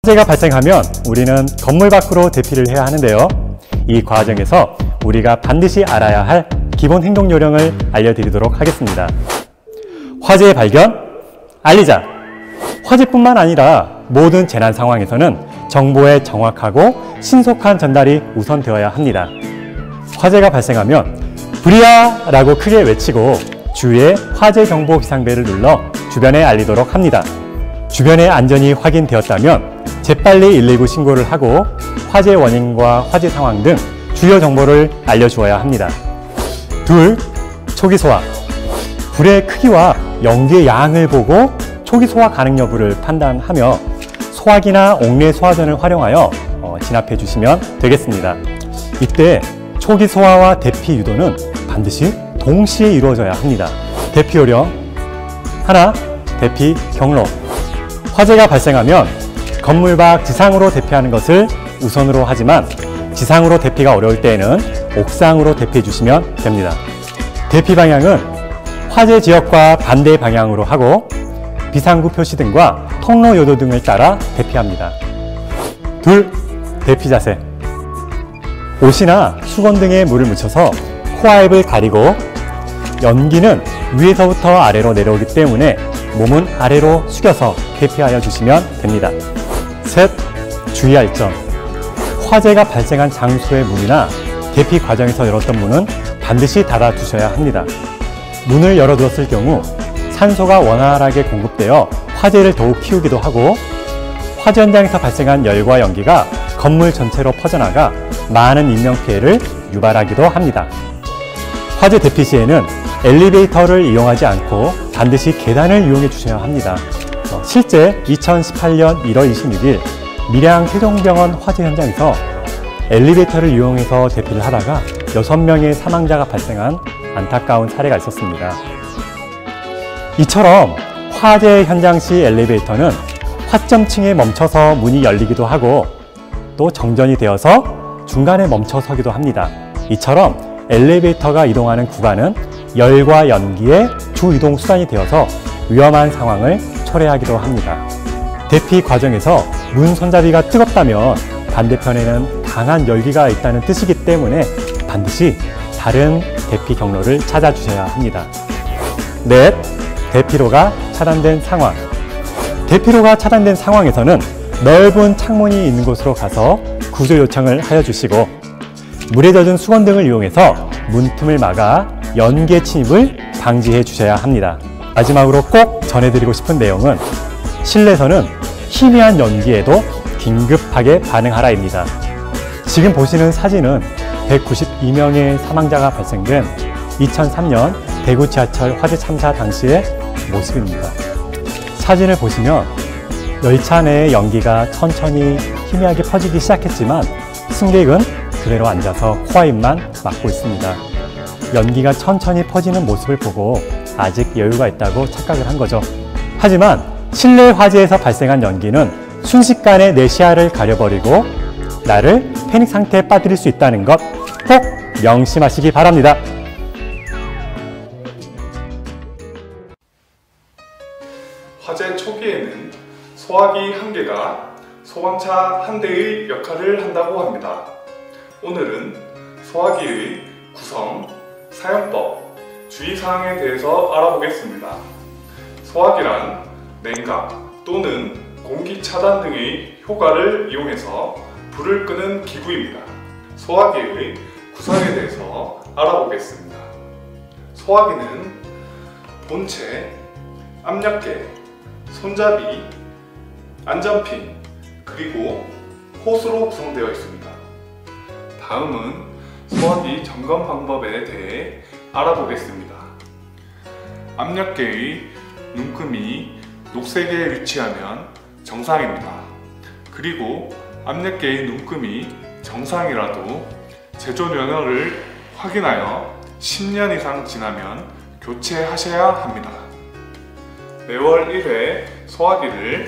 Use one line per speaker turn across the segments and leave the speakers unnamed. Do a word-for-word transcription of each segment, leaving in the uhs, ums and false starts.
화재가 발생하면 우리는 건물 밖으로 대피를 해야 하는데요. 이 과정에서 우리가 반드시 알아야 할 기본 행동 요령을 알려드리도록 하겠습니다. 화재의 발견, 알리자. 화재뿐만 아니라 모든 재난 상황에서는 정보의 정확하고 신속한 전달이 우선되어야 합니다. 화재가 발생하면 불이야! 라고 크게 외치고 주위에 화재 경보 비상벨을 눌러 주변에 알리도록 합니다. 주변의 안전이 확인되었다면 재빨리 일일구 신고를 하고 화재 원인과 화재 상황 등 주요 정보를 알려주어야 합니다. 둘, 초기 소화. 불의 크기와 연기의 양을 보고 초기 소화 가능 여부를 판단하며 소화기나 옥내 소화전을 활용하여 어, 진압해 주시면 되겠습니다. 이때 초기 소화와 대피 유도는 반드시 동시에 이루어져야 합니다. 대피 요령 하나, 대피 경로. 화재가 발생하면 건물 밖 지상으로 대피하는 것을 우선으로 하지만 지상으로 대피가 어려울 때에는 옥상으로 대피해 주시면 됩니다. 대피 방향은 화재 지역과 반대 방향으로 하고 비상구 표시등과 통로 요도 등을 따라 대피합니다. 둘, 대피 자세. 옷이나 수건 등에 물을 묻혀서 코알을 가리고 연기는 위에서부터 아래로 내려오기 때문에 몸은 아래로 숙여서 대피하여 주시면 됩니다. 셋, 주의할 점. 화재가 발생한 장소의 문이나 대피 과정에서 열었던 문은 반드시 닫아 두셔야 합니다. 문을 열어두었을 경우 산소가 원활하게 공급되어 화재를 더욱 키우기도 하고 화재 현장에서 발생한 열과 연기가 건물 전체로 퍼져나가 많은 인명피해를 유발하기도 합니다. 화재 대피 시에는 엘리베이터를 이용하지 않고 반드시 계단을 이용해 주셔야 합니다. 실제 이천십팔 년 일월 이십육일 밀양 세종병원 화재 현장에서 엘리베이터를 이용해서 대피를 하다가 여섯 명의 사망자가 발생한 안타까운 사례가 있었습니다. 이처럼 화재 현장 시 엘리베이터는 화점층에 멈춰서 문이 열리기도 하고 또 정전이 되어서 중간에 멈춰 서기도 합니다. 이처럼 엘리베이터가 이동하는 구간은 열과 연기의 주 이동 수단이 되어서 위험한 상황을 초래하기도 합니다. 대피 과정에서 문 손잡이가 뜨겁다면 반대편에는 강한 열기가 있다는 뜻이기 때문에 반드시 다른 대피 경로를 찾아주셔야 합니다. 넷, 대피로가 차단된 상황. 대피로가 차단된 상황에서는 넓은 창문이 있는 곳으로 가서 구조 요청을 하여 주시고 물에 젖은 수건 등을 이용해서 문틈을 막아 연기의 침입을 방지해 주셔야 합니다. 마지막으로 꼭 전해드리고 싶은 내용은 실내에서는 희미한 연기에도 긴급하게 반응하라입니다. 지금 보시는 사진은 백구십이 명의 사망자가 발생된 이천삼 년 대구 지하철 화재 참사 당시의 모습입니다. 사진을 보시면 열차 내의 연기가 천천히 희미하게 퍼지기 시작했지만 승객은 그대로 앉아서 코와 입만 막고 있습니다. 연기가 천천히 퍼지는 모습을 보고 아직 여유가 있다고 착각을 한 거죠. 하지만 실내 화재에서 발생한 연기는 순식간에 내 시야를 가려버리고 나를 패닉 상태에 빠뜨릴 수 있다는 것 꼭 명심하시기 바랍니다.
화재 초기에는 소화기 한 개가 소방차 한 대의 역할을 한다고 합니다. 오늘은 소화기의 구성, 사용법, 주의사항에 대해서 알아보겠습니다. 소화기란 냉각 또는 공기 차단 등의 효과를 이용해서 불을 끄는 기구입니다. 소화기의 구성에 대해서 알아보겠습니다. 소화기는 본체, 압력계, 손잡이, 안전핀, 그리고 호스로 구성되어 있습니다. 다음은 소화기 점검 방법에 대해 알아보겠습니다. 압력계의 눈금이 녹색에 위치하면 정상입니다. 그리고 압력계의 눈금이 정상이라도 제조 연료를 확인하여 십 년 이상 지나면 교체하셔야 합니다. 매월 일 회 소화기를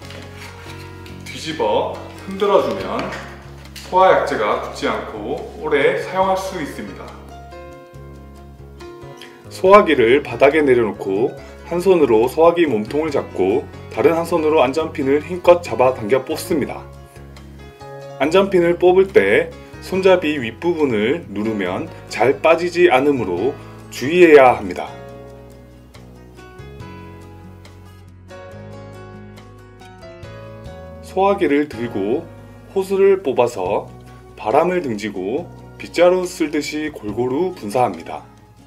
뒤집어 흔들어주면 소화약재가 굳지 않고 오래 사용할 수 있습니다. 소화기를 바닥에 내려놓고 한 손으로 소화기 몸통을 잡고 다른 한 손으로 안전핀을 힘껏 잡아 당겨 뽑습니다. 안전핀을 뽑을 때 손잡이 윗부분을 누르면 잘 빠지지 않으므로 주의해야 합니다. 소화기를 들고 호스를 뽑아서 바람을 등지고 빗자루 쓸듯이 골고루 분사합니다.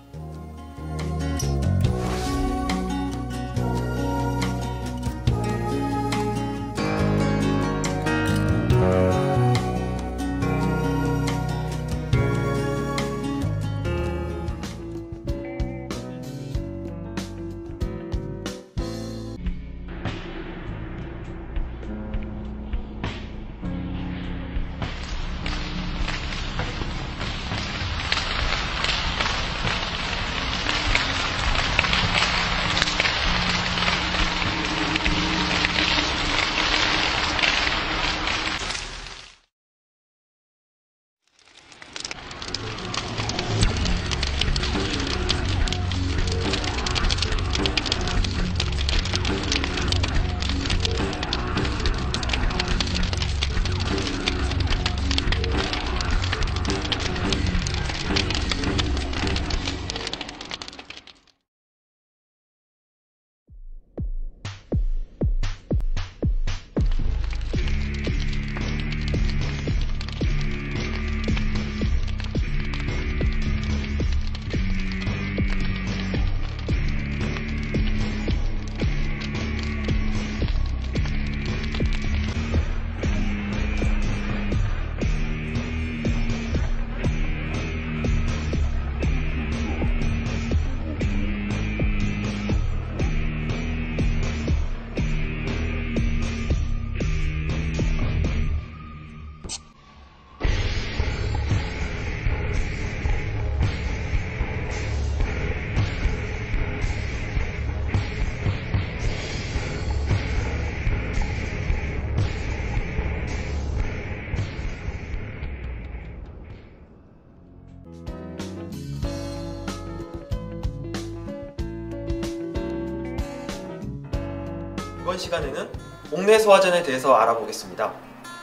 이번 시간에는 옥내 소화전에 대해서 알아보겠습니다.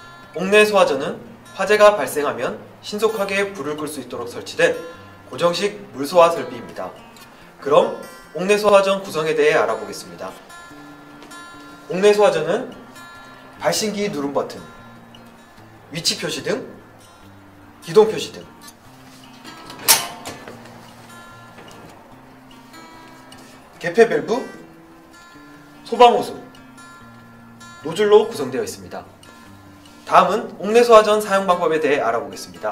옥내 소화전은 화재가 발생하면 신속하게 불을 끌 수 있도록 설치된 고정식 물소화 설비입니다. 그럼 옥내 소화전 구성에 대해 알아보겠습니다. 옥내 소화전은 발신기 누름 버튼, 위치 표시 등, 기동 표시 등, 개폐 밸브, 소방호수, 노즐로 구성되어 있습니다. 다음은 옥내 소화전 사용 방법에 대해 알아보겠습니다.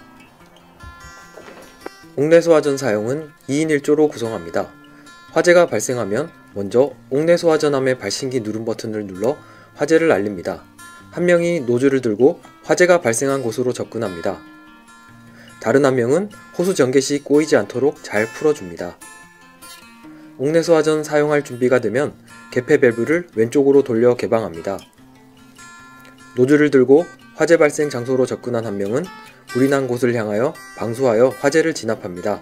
옥내 소화전 사용은 이 인 일 조로 구성합니다. 화재가 발생하면 먼저 옥내 소화전함의 발신기 누름 버튼을 눌러 화재를 알립니다. 한 명이 노즐을 들고 화재가 발생한 곳으로 접근합니다. 다른 한 명은 호수 전개 시 꼬이지 않도록 잘 풀어줍니다. 옥내 소화전 사용할 준비가 되면 개폐 밸브를 왼쪽으로 돌려 개방합니다. 노즐을 들고 화재 발생 장소로 접근한 한 명은 불이 난 곳을 향하여 방수하여 화재를 진압합니다.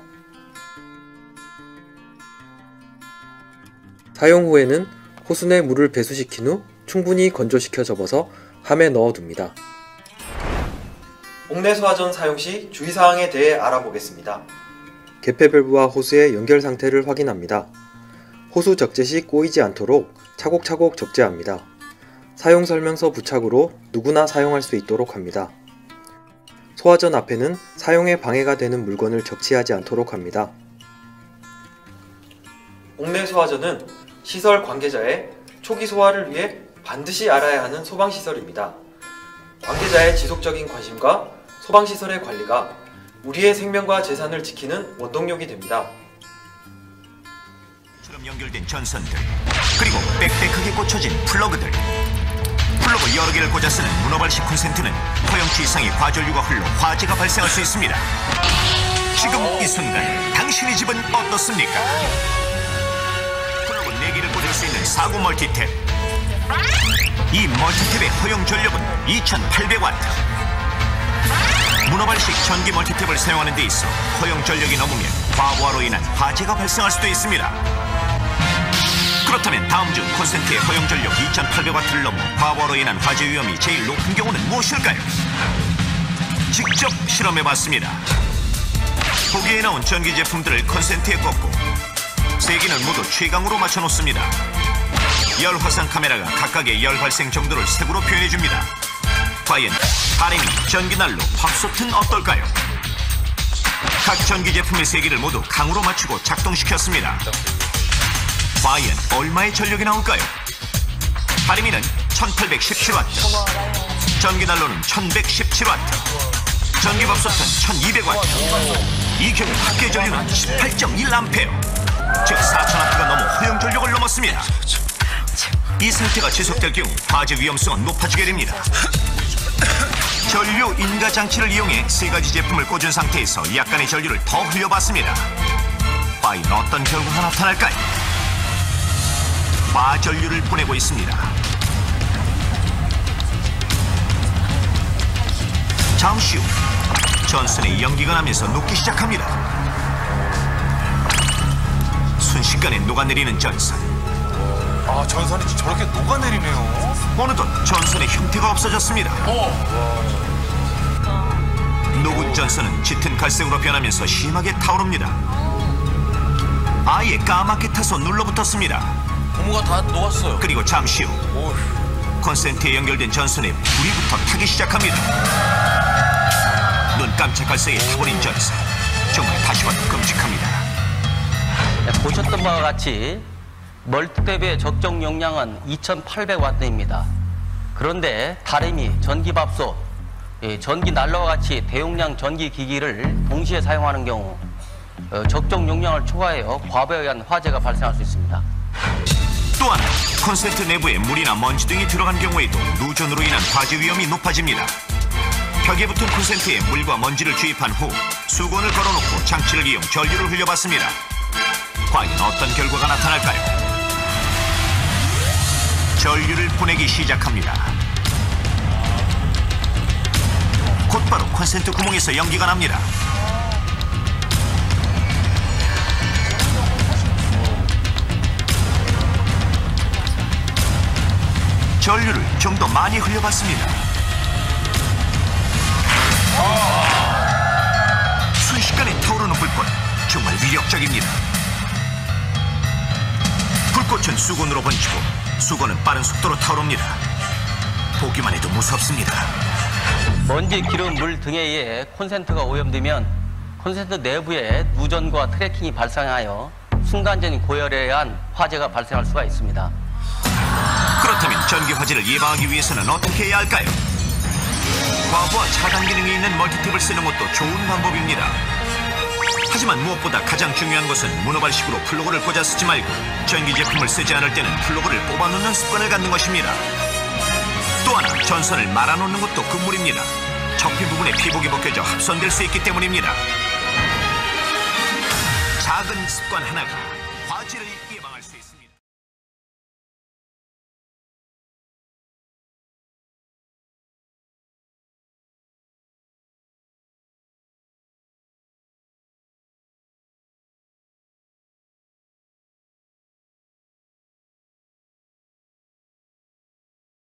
사용 후에는 호수 내 물을 배수시킨 후 충분히 건조시켜 접어서 함에 넣어둡니다. 옥내 소화전 사용 시 주의사항에 대해 알아보겠습니다. 개폐 밸브와 호수의 연결 상태를 확인합니다. 호수 적재 시 꼬이지 않도록 차곡차곡 적재합니다. 사용 설명서 부착으로 누구나 사용할 수 있도록 합니다. 소화전 앞에는 사용에 방해가 되는 물건을 적치하지 않도록 합니다. 옥내 소화전은 시설 관계자의 초기 소화를 위해 반드시 알아야 하는 소방시설입니다. 관계자의 지속적인 관심과 소방시설의 관리가 우리의 생명과 재산을 지키는 원동력이 됩니다.
연결된 전선들, 그리고 빽빽하게 꽂혀진 플러그들, 플러그 여러 개를 꽂아 쓰는 문어발식 콘센트는 허용치 이상의 과전류가 흘러 화재가 발생할 수 있습니다. 지금 이 순간 당신의 집은 어떻습니까? 플러그 네 개를 꽂을 수 있는 사구 멀티탭. 이 멀티탭의 허용 전력은 이천팔백 와트. 문어발식 전기 멀티탭을 사용하는 데 있어 허용 전력이 넘으면 과부하로 인한 화재가 발생할 수도 있습니다. 그렇다면 다음 중 콘센트의 허용 전력 이천팔백 와트를 넘어 과부하로 인한 화재 위험이 제일 높은 경우는 무엇일까요? 직접 실험해봤습니다. 보기에 나온 전기 제품들을 콘센트에 꽂고 세 개는 모두 최강으로 맞춰놓습니다. 열 화상 카메라가 각각의 열 발생 정도를 색으로 표현해줍니다. 과연 다리미 전기난로 팝소트는 어떨까요? 각 전기 제품의 세 개를 모두 강으로 맞추고 작동시켰습니다. 과연 얼마의 전력이 나올까요? 다리미는 천팔백십칠 와트, 전기난로는 천백십칠 와트, 전기밥솥은 천이백 와트. 이 경우 합계 전류는 십팔 점 일 암페어, 즉 사천 와트가 넘어 허용 전력을 넘었습니다. 이 상태가 지속될 경우 화재 위험성은 높아지게 됩니다. 전류 인가 장치를 이용해 세 가지 제품을 꽂은 상태에서 약간의 전류를 더 흘려봤습니다. 과연 어떤 결과가 나타날까요? 과전류를 보내고 있습니다. 잠시 후 전선에 연기가 나면서 녹기 시작합니다. 순식간에 녹아내리는 전선.
아, 전선이 저렇게 녹아내리네요.
어느덧 전선의 형태가 없어졌습니다. 녹은 전선은 짙은 갈색으로 변하면서 심하게 타오릅니다. 아예 까맣게 타서 눌러붙었습니다.
고무가 다 녹았어요.
그리고 잠시 후
오휴.
콘센트에 연결된 전선에 불이 붙어 타기 시작합니다. 눈 깜짝할 새에 타버린 전선. 정말 다시 봐도 끔찍합니다.
보셨던 바와 같이 멀티탭의 적정 용량은 이천팔백 와트입니다. 그런데 다리미, 전기밥솥, 전기 난로와 같이 대용량 전기 기기를 동시에 사용하는 경우 적정 용량을 초과하여 과부하에 의한 화재가 발생할 수 있습니다.
또한 콘센트 내부에 물이나 먼지 등이 들어간 경우에도 누전으로 인한 화재 위험이 높아집니다. 벽에 붙은 콘센트에 물과 먼지를 주입한 후 수건을 걸어놓고 장치를 이용 전류를 흘려봤습니다. 과연 어떤 결과가 나타날까요? 전류를 보내기 시작합니다. 곧바로 콘센트 구멍에서 연기가 납니다. 전류를 좀 더 많이 흘려봤습니다. 순식간에 타오르는 불꽃, 정말 위력적입니다. 불꽃은 수건으로 번지고 수건은 빠른 속도로 타오릅니다. 보기만 해도 무섭습니다.
먼지, 기름, 물 등에 의해 콘센트가 오염되면 콘센트 내부에 누전과 트래킹이 발생하여 순간적인 고열에 의한 화재가 발생할 수가 있습니다.
그렇다면 전기 화재를 예방하기 위해서는 어떻게 해야 할까요? 과부하 차단 기능이 있는 멀티탭을 쓰는 것도 좋은 방법입니다. 하지만 무엇보다 가장 중요한 것은 문어발식으로 플러그를 꽂아 쓰지 말고 전기 제품을 쓰지 않을 때는 플러그를 뽑아놓는 습관을 갖는 것입니다. 또 하나, 전선을 말아놓는 것도 금물입니다. 접힌 부분에 피복이 벗겨져 합선될 수 있기 때문입니다. 작은 습관 하나가 화재를